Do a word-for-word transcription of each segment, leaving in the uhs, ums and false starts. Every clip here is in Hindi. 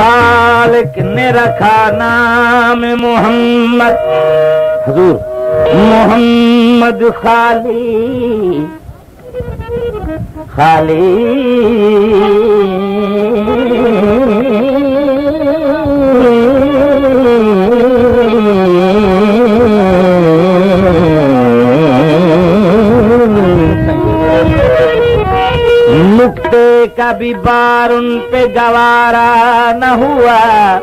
खालिक ने रखा नाम मोहम्मद, हुजूर मोहम्मद खाली खाली नुक्ते का भी बार उन पे गवारा न हुआ,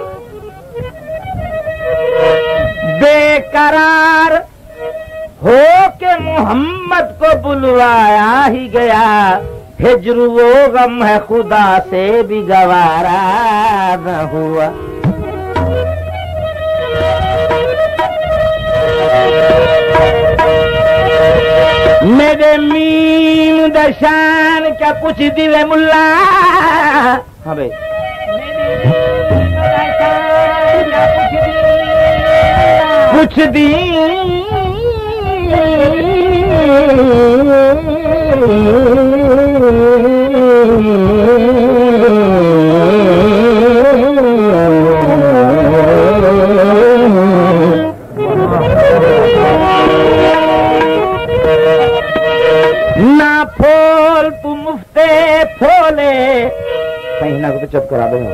बेकरार हो के मोहम्मद को बुलवाया ही गया। हिज्र वो गम है खुदा से भी गवारा न हुआ। मेरे मीम दशान क्या कुछ दिले मुल्ला, हाँ भाई कुछ दी ना फोल तू मुफ्ते फोले, कहीं ना को तो चुप करा दो।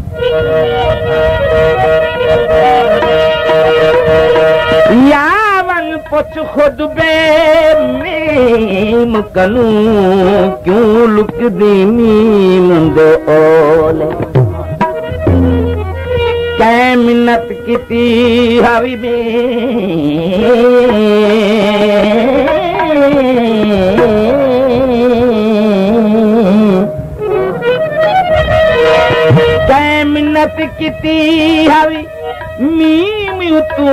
यावन पुछ खुद बे मीम कनू क्यों लुक दी मीम दे ओले, कै मिन्नत किती हवी में कै मिन्नत किती हवी मीम तू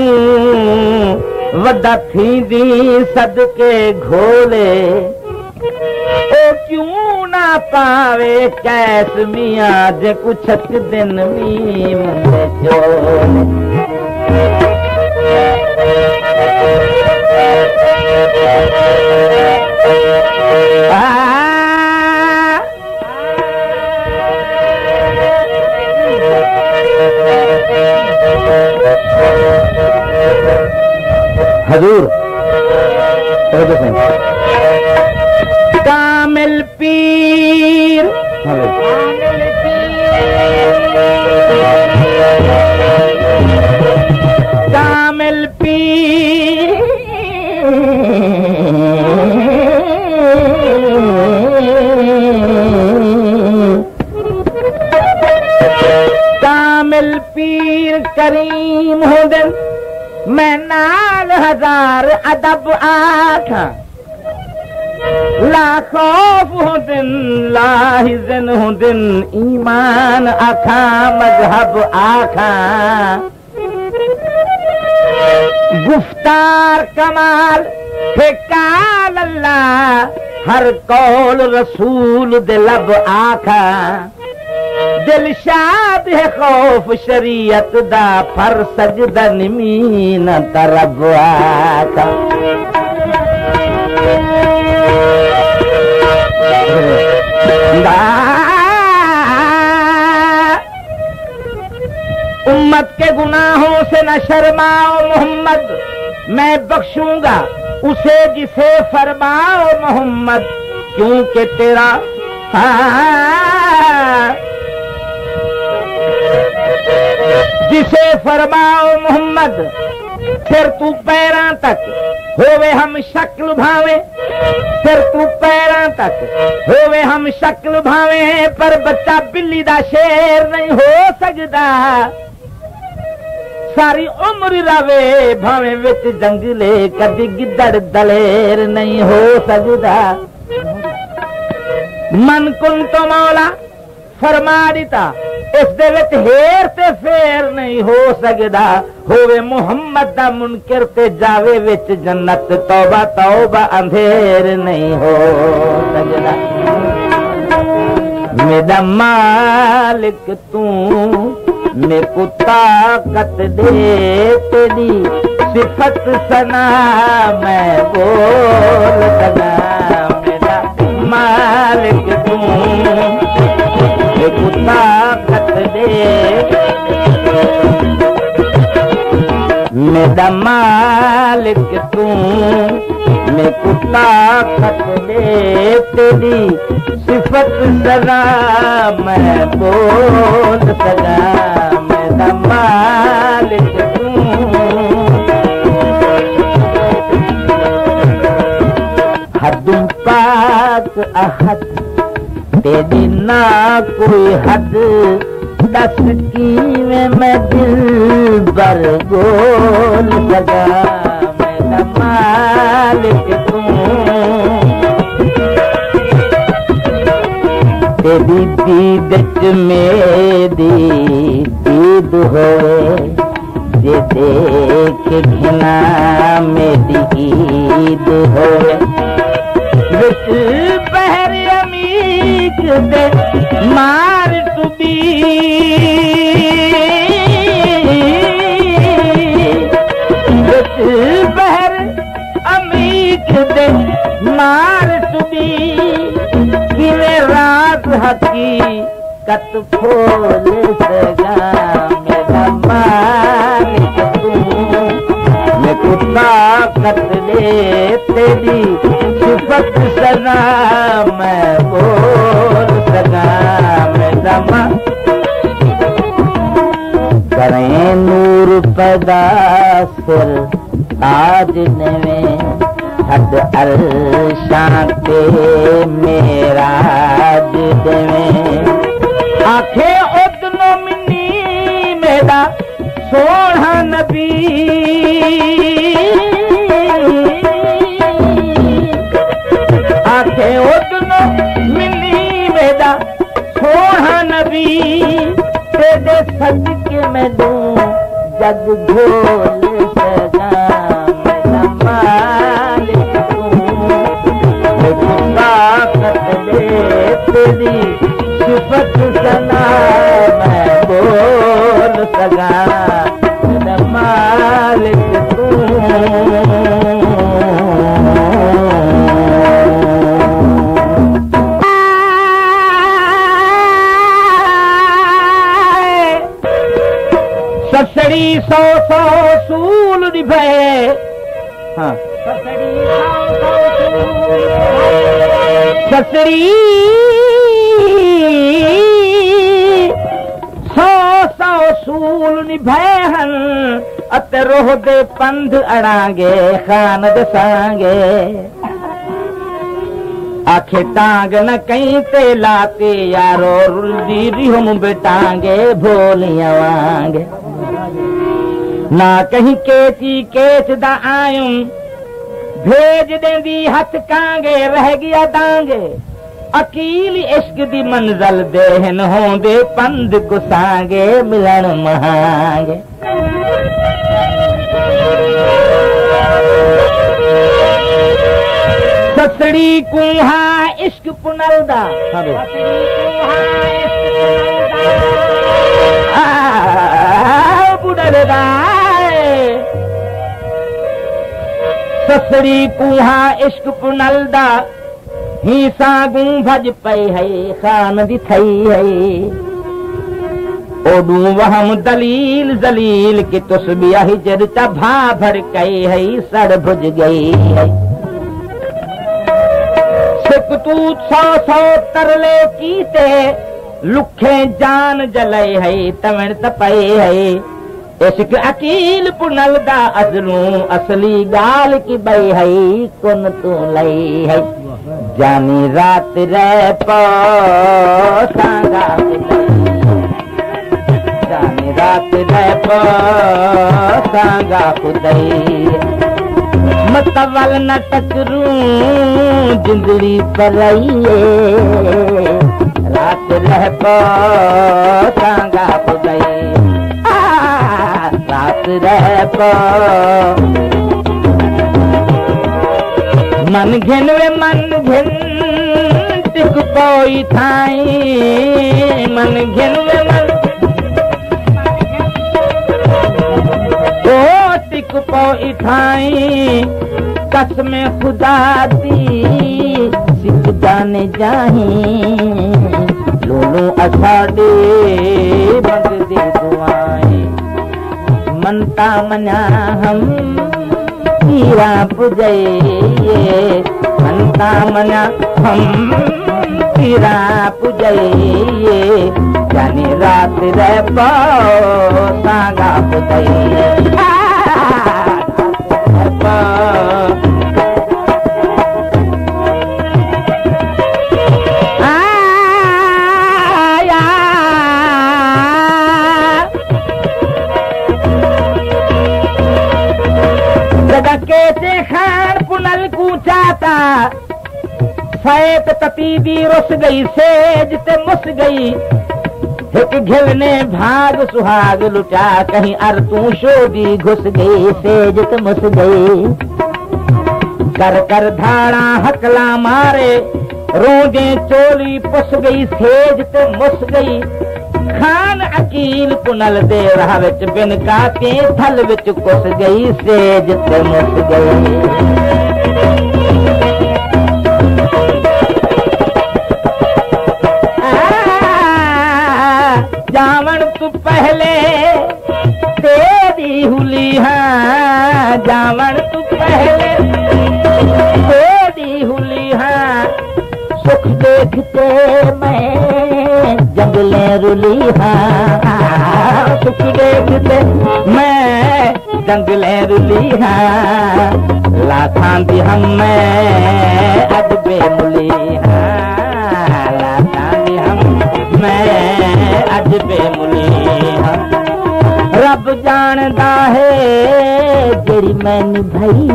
वड्डा थींदी सदके घोले, ओ क्यों ना पावे कैस मियां जे कुछ दिन मीम में चोले। हजूर कामिल पीर, कामिल पीर कामिल पीर करीम हो दिन मैं नाल हजार अदब आखा, लाखौफ हो दिन लाहिजन हो दिन ईमान आखा मजहब आखा। गुफ्तार कमाल फेकाल अल्लाह हर कौल रसूल दिलब आखा। दिल शाद है खौफ शरीयत दा फर सजदा निमीन तरब आका। उम्मत के गुनाहों से न शर्माओ मोहम्मद, मैं बख्शूंगा उसे जिसे फरमाओ मोहम्मद, क्योंकि तेरा जिसे फरमाओ मोहम्मद सिर तू पैरां तक होवे हम शक्ल भावे, सिर तू पैरां तक होवे हम शक्ल भावे, पर बच्चा बिल्ली दा शेर नहीं हो सकदा। सारी उम्र रवे भावे विच जंगले कदी गिद्दड़ दलेर नहीं हो सकदा। मन कुन तो मौला फरमा दिता इस दे विच हेर ते फेर नहीं हो सकदा। होवे मुहम्मद दा मुनकिर ते जावे विच जन्नत, तौबा तौबा अंधेर नहीं हो सकदा। मेरा मालिक तू मेरे को ताकत दे, तेरी सिफत सना मैं बोल सका। मेरा मालिक तू मेरे को ताकत दे, मेरा मालिक तू मैं कुत्ता खत दे तेरी सिफत सदा मैं बोल सका मेरा मालिक तू हद पाक अहद तेरी ना कोई हद दस की में मैं दिल बर बोल सका मेरा मालिक तू तेरी दीद मेरी दीद हो जे देख घिना मेरी ईद हो बहर अमीक दे मार तुबी बहर अमीक दे मार तुबी किने रात हकी कत खोल सगा मेरा मालिक तू मैं कुत्ता कत ले तेरी सिफत सदा मैं बोल सका मेरा मां करें नूर पैदा सिर ताज नवे हद अरशां पे मेराज देवे आखे उदनो मिनी मेरा सोना नबी आखे उदनो मिनी मेरा सोना नबी तेरे सदके में दूं जग झोल सगा मेरा मालिक तू मैं खुदा कत दे तेरी सिफत सना मैं बोल सगा मेरा मालिक तू ससड़ी सौ सौ सूल निभे हाँ ससड़ी सौ सौ सूल निभे हन अत रोह दे पंध अड़ांगे खान दसांगे आखे टांग न कहीं ते लाते यारो रुलदी रिहुम बेटांगे भोलियां वांगे ना कहीं केची केच दा आयूं भेज देंदी हथ कांगे रह गया दांगे अकील इश्क दी मंजल देहन होंदे पंध गुसांगे मिलन महांगे ससड़ी कुहा इश्क पुनलदा ससड़ी कुहा इश्क पुनलदा बुडलदा ससड़ी कुहा इश्क पुनलदा ही सागू भज पई है खान दी थई है ओडू वहम दलील जलील की तुसबिया हिजर चा भा भर कई है सड़ भुज गई है सिकतूत सौ सौ तरले कीते लुखे जान जलई है तवण तपई है इश्क अकील पुनलदा अजलू असली गाल की बई है कुन तू लई है जानी रात रे पो सांगा जानी रात रे पो सांगा खुदई मतवल न टकरू जिंदड़ी पलइए रात रह पो सांगा खुदई रात रह पो मन घिन वे मन घिन टिक पोई थाई मन घिन वे मन ओ टिक पोई थाई कसम खुदा दी सिख जाने जाही लोलू असाडे संता मना हम पीरा पुजइए संता मना हम पीरा पुजइए जानी रात रे पाओ सागा पुजइए के खान पुनल कूचाता सैत ततीदी रुस गई सेज ते मुस गई एक घिलने भाग सुहाग लुटा कहीं अर तू शोदी घुस गई सेज ते मुस गई कर कर धाड़ा हकला मारे रोजे चोली पुस गई सेज ते मुस गई खान अकील पुनल दे राह विच बिन काके थल विच कुस गई सेज ते मुस गई जावण तू पहले तेरी हुली हाँ जावण तू पहले तेरी हुली हाँ सुख देखते मैं जंगले रुली हाँ सुख देखते मैं जंगले रुली हाँ लाखां दी हम मैं अजबे मुली हाँ लाखां दी हम मैं अजबे मुली हाँ रब जानदा है जेड़ी मैं निभाई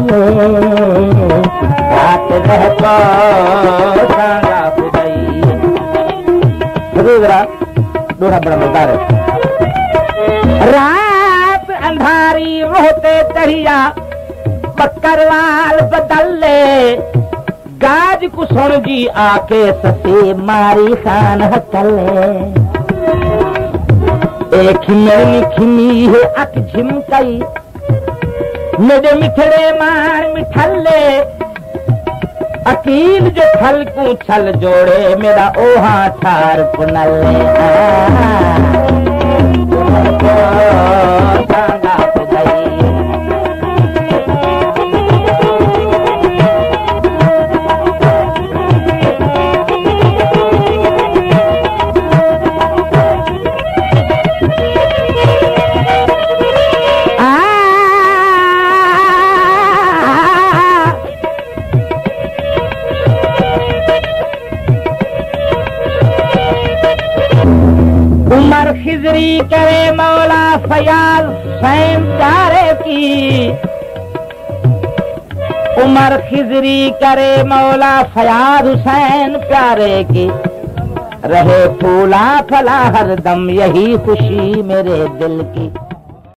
रात रह को सांगा पुजाई दोहरा बड़ा मजेदार है रात अंधारी होते चढ़िया बकरवाल बदल ले गाज को सुन जी आके ससे मारी खान हकले एक मेरी खिमी है अक झिमकई मेरे मिठड़े मार मिठले अकील जो छल को छल जोड़े मेरा ओहा थार पुनले सांगा पुजाई उमर खिजरी करे मौला फयाज हुसैन प्यारे की उमर खिजरी करे मौला फयाज हुसैन प्यारे की रहे फूला फला हरदम यही खुशी मेरे दिल की।